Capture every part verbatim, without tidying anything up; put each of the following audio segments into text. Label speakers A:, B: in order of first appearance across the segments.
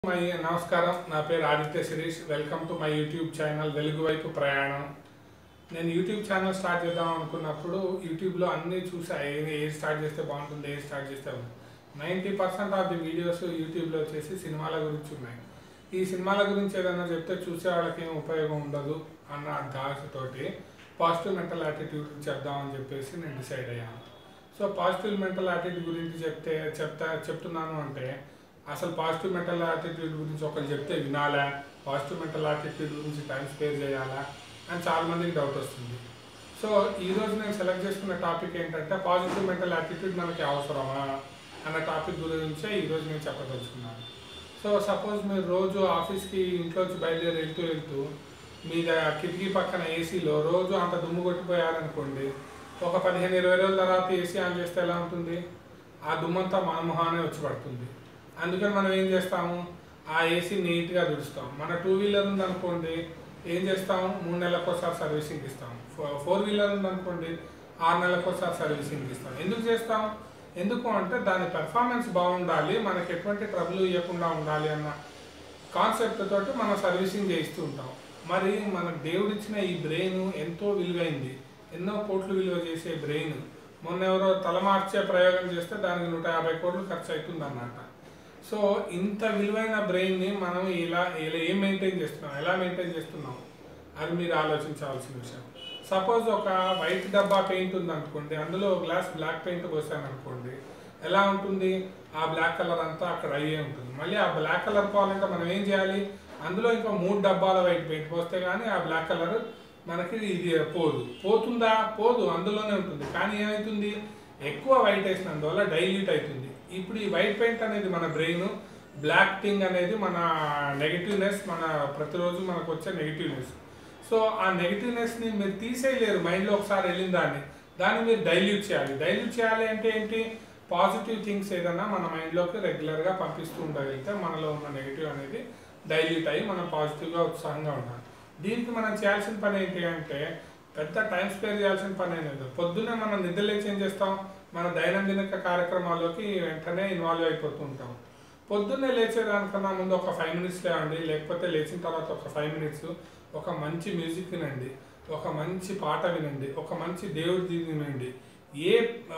A: My నమస్కారం నా పేరు Aditya Shirish welcome to my YouTube channel వెలుగు వైపు ప్రయాణం నేను యూట్యూబ్ ఛానల్ స్టార్ట్ చేద్దాం అనుకున్నప్పుడు యూట్యూబ్లో అన్నీ చూసా ఏది ఏది స్టార్ట్ చేస్తే బాగుంటుంది ఏది స్టార్ట్ చేస్తే ninety percent of the videos యూట్యూబ్లో వచ్చేసి సినిమాల గురించి ఉన్నాయి. ఈ సినిమాల గురించి ఏదైనా చెప్తే చూసే వాళ్ళకి ఏం ఉపయోగం ఉండదు అన్న దాసుతోటి పాజిటివ్ మెంటల్ యాటిట్యూడ్ చెప్దామని చెప్పేసి నేను డిసైడ్ అయ్యాను. సో పాజిటివ్ మెంటల్ యాటిట్యూడ్ గురించి చెప్తే చెప్తా చెప్తున్నాను అంటే అసలు పాజిటివ్ మెంటల్ యాటిట్యూడ్ గురించి ఒకరు చెప్తే వినాలా, పాజిటివ్ మెంటల్ యాటిట్యూడ్ గురించి టైం స్పేర్ చేయాలా అని చాలామందికి డౌట్ వస్తుంది. సో ఈరోజు నేను సెలెక్ట్ చేసుకున్న టాపిక్ ఏంటంటే పాజిటివ్ మెంటల్ యాటిట్యూడ్ మనకి అవసరమా అన్న టాపిక్ గురించే ఈరోజు నేను చెప్పదలుచుకున్నాను. సో సపోజ్ మీరు రోజు ఆఫీస్కి ఇంట్లోంచి బయలుదేరి వెళ్తూ వెళ్తూ మీద కిటికీ పక్కన ఏసీలో రోజు అంత దుమ్ము కొట్టిపోయారనుకోండి, ఒక పదిహేను ఇరవై రోజుల తర్వాత ఏసీ ఆన్ చేస్తే ఎలా ఉంటుంది? ఆ దుమ్మంతా మన మొహానే వచ్చి పడుతుంది. అందుకని మనం ఏం చేస్తాము, ఆ ఏసీ నీట్గా తుడుస్తాం. మన టూ వీలర్ ఉందనుకోండి ఏం చేస్తాము, మూడు నెలలకు ఒకసారి సర్వీసింగ్ ఇస్తాం. ఫోర్ వీలర్ ఉందనుకోండి ఆరు నెలలకు ఒకసారి సర్వీసింగ్ ఇస్తాం. ఎందుకు చేస్తాం? ఎందుకు అంటే దాని పెర్ఫార్మెన్స్ బాగుండాలి, మనకి ఎటువంటి ట్రబుల్ ఇవ్వకుండా ఉండాలి అన్న కాన్సెప్ట్ తోటి మనం సర్వీసింగ్ చేయిస్తూ ఉంటాం. మరి మనకు దేవుడిచ్చిన ఈ బ్రెయిన్ ఎంతో విలువైంది, ఎన్నో కోట్లు విలువ చేసే బ్రెయిన్ మొన్న ఎవరో తలమార్చే ప్రయోగం చేస్తే దానికి నూట యాభై కోట్లు ఖర్చు అవుతుంది అన్నమాట. సో ఇంత విలువైన బ్రెయిన్ని మనం ఇలా ఇలా ఏం మెయింటైన్ చేస్తున్నాం, ఎలా మెయింటైన్ చేస్తున్నాం అది మీరు ఆలోచించాల్సిన విషయం. సపోజ్ ఒక వైట్ డబ్బా పెయింట్ ఉందనుకోండి, అందులో గ్లాస్ బ్లాక్ పెయింట్ పోసాను అనుకోండి, ఎలా ఉంటుంది? ఆ బ్లాక్ కలర్ అంతా అక్కడ అయ్యే ఉంటుంది. మళ్ళీ ఆ బ్లాక్ కలర్ పోవాలంటే మనం ఏం చేయాలి? అందులో ఇంకా మూడు డబ్బాల వైట్ పెయింట్ పోస్తే కానీ ఆ బ్లాక్ కలర్ మనకి ఇది పోదు. పోతుందా? పోదు, అందులోనే ఉంటుంది. కానీ ఏమవుతుంది? ఎక్కువ వైట్ వేసినందువల్ల డైల్యూట్ అవుతుంది. ఇప్పుడు ఈ వైట్ పెయింట్ అనేది మన బ్రెయిన్, బ్లాక్ థింగ్ అనేది మన నెగిటివ్నెస్, మన ప్రతిరోజు మనకు వచ్చే నెగిటివ్నెస్. సో ఆ నెగిటివ్నెస్ని మీరు తీసేయలేరు మైండ్లో ఒకసారి వెళ్ళిన దాన్ని, దాన్ని మీరు డైల్యూట్ చేయాలి. డైల్యూట్ చేయాలి అంటే ఏంటి? పాజిటివ్ థింగ్స్ ఏదైనా మన మైండ్లోకి రెగ్యులర్గా పంపిస్తూ ఉండగలిగితే మనలో ఉన్న నెగిటివ్ అనేది డైల్యూట్ అయ్యి మనం పాజిటివ్గా ఉత్సాహంగా ఉండాలి. దీనికి మనం చేయాల్సిన పని ఏంటి అంటే పెద్ద టైం స్పేర్ చేయాల్సిన పని అనేది. పొద్దున్నే మనం నిద్రలేచి ఏం చేస్తాం, మన దైనందిన కార్యక్రమాల్లోకి వెంటనే ఇన్వాల్వ్ అయిపోతూ ఉంటాం. పొద్దున్నే లేచేదానికన్నా ముందు ఒక ఫైవ్ మినిట్స్ లేవండి, లేకపోతే లేచిన తర్వాత ఒక ఫైవ్ మినిట్స్ ఒక మంచి మ్యూజిక్ వినండి, ఒక మంచి పాట వినండి, ఒక మంచి దేవుడి వినండి. ఏ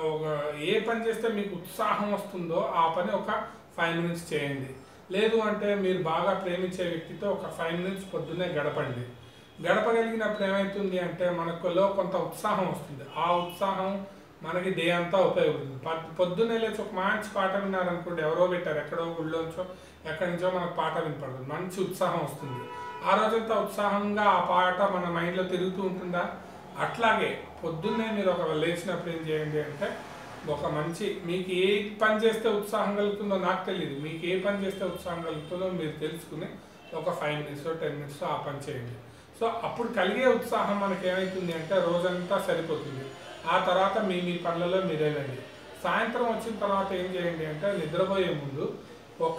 A: ఏ పని చేస్తే మీకు ఉత్సాహం వస్తుందో ఆ పని ఒక ఫైవ్ మినిట్స్ చేయండి. లేదు అంటే మీరు బాగా ప్రేమించే వ్యక్తితో ఒక ఫైవ్ మినిట్స్ పొద్దున్నే గడపండి. గడపగలిగినప్పుడు ఏమవుతుంది అంటే మనకులో కొంత ఉత్సాహం వస్తుంది. ఆ ఉత్సాహం మనకి డే అంతా ఉపయోగపడుతుంది. పొద్దున్నే లేచి ఒక మంచి పాట విన్నారనుకోండి, ఎవరో పెట్టారు ఎక్కడో ఊళ్ళోంచో ఎక్కడి నుంచో మనకు పాట వినపడుతుంది, మంచి ఉత్సాహం వస్తుంది. ఆ రోజంతా ఉత్సాహంగా ఆ పాట మన మైండ్లో తిరుగుతూ ఉంటుందా? అట్లాగే పొద్దున్నే మీరు ఒక లేచినప్పుడు ఏం చేయండి అంటే ఒక మంచి, మీకు ఏ పని చేస్తే ఉత్సాహం కలుగుతుందో నాకు తెలియదు, మీకు ఏ పని చేస్తే ఉత్సాహం కలుగుతుందో మీరు తెలుసుకుని ఒక ఫైవ్ మినిట్స్ టెన్ మినిట్స్ ఆ పని చేయండి. సో అప్పుడు కలిగే ఉత్సాహం మనకి ఏమవుతుంది అంటే రోజంతా సరిపోతుంది. ఆ తర్వాత మీ మీ పనులలో మీరు వెళ్ళండి. సాయంత్రం వచ్చిన తర్వాత ఏం చేయండి అంటే నిద్రపోయే ముందు ఒక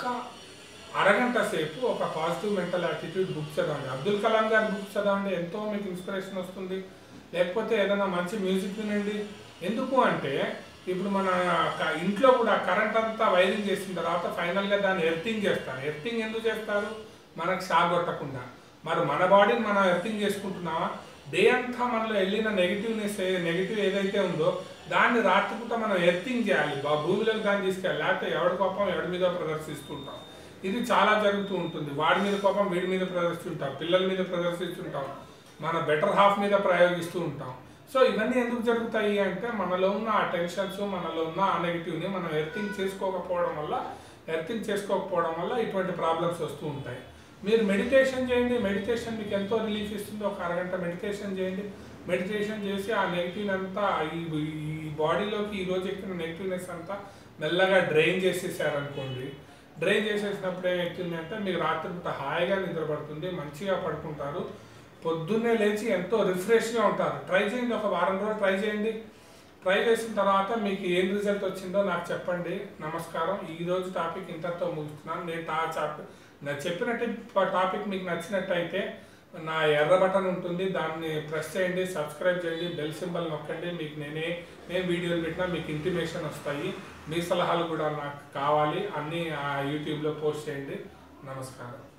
A: అరగంట సేపు ఒక పాజిటివ్ మెంటల్ యాటిట్యూడ్ బుక్ చదవండి. అబ్దుల్ కలాం గారి బుక్ చదవండి, ఎంతో మీకు ఇన్స్పిరేషన్ వస్తుంది. లేకపోతే ఏదైనా మంచి మ్యూజిక్ వినండి. ఎందుకు అంటే ఇప్పుడు మన ఇంట్లో కూడా కరెంట్ అంతా వైరింగ్ చేసిన తర్వాత ఫైనల్గా దాన్ని ఎర్తింగ్ చేస్తారు. ఎర్తింగ్ ఎందుకు చేస్తారు? మనకు షాక్ కొట్టకుండా. మరి మన బాడీని మనం ఎర్తింగ్ చేసుకుంటున్నామా? డే అంతా మనలో వెళ్ళిన నెగిటివ్నెస్ నెగిటివ్ ఏదైతే ఉందో దాన్ని రాత్రిపూట మనం ఎర్తింగ్ చేయాలి, భూమిలోకి దాన్ని తీసుకెళ్ళాలి. లేకపోతే ఎవడి కోపం ఎవడి మీద ప్రదర్శిస్తుంటాం. ఇది చాలా జరుగుతూ ఉంటుంది. వాడి మీద కోపం వీడి మీద ప్రదర్శిస్తుంటాం, పిల్లల మీద ప్రదర్శిస్తుంటాం, మన బెటర్ హాఫ్ మీద ప్రయోగిస్తూ ఉంటాం. సో ఇవన్నీ ఎందుకు జరుగుతాయి అంటే మనలో ఉన్న ఆ టెన్షన్స్, మనలో ఉన్న ఆ నెగిటివ్ని మనం ఎర్తింగ్ చేసుకోకపోవడం వల్ల ఎర్తింగ్ చేసుకోకపోవడం వల్ల ఇటువంటి ప్రాబ్లమ్స్ వస్తూ ఉంటాయి. మీరు మెడిటేషన్ చేయండి, మెడిటేషన్ మీకు ఎంతో రిలీఫ్ ఇస్తుంది. ఒక అరగంట మెడిటేషన్ చేయండి. మెడిటేషన్ చేసి ఆ నెగిటివ్ అంతా ఈ ఈ బాడీలోకి ఈరోజు ఎక్కిన నెగిటివ్నెస్ అంతా మెల్లగా డ్రైన్ చేసేసారనుకోండి. డ్రైన్ చేసేసినప్పుడు ఏమవుతుంది అంటే మీకు రాత్రిపూట హాయిగా నిద్రపడుతుంది, మంచిగా పడుకుంటారు, పొద్దున్నే లేచి ఎంతో రిఫ్రెష్గా ఉంటారు. ట్రై చేయండి, ఒక వారం రోజులు ట్రై చేయండి. ట్రై చేసిన తర్వాత మీకు ఏం రిజల్ట్ వచ్చిందో నాకు చెప్పండి. నమస్కారం. ఈరోజు టాపిక్ ఇంతతో ముగిస్తున్నాను. నేను ఆ చాప్టర్ నాకు చెప్పినట్టు టాపిక్ మీకు నచ్చినట్టయితే నా ఎర్ర బటన్ ఉంటుంది, దాన్ని ప్రెస్ చేయండి, సబ్స్క్రైబ్ చేయండి, బెల్ సింబల్ నొక్కండి. మీకు నేనే నేను వీడియోలు పెట్టినా మీకు ఇంటిమేషన్ వస్తాయి. మీ సలహాలు కూడా నాకు కావాలి, అన్నీ యూట్యూబ్లో పోస్ట్ చేయండి. నమస్కారం.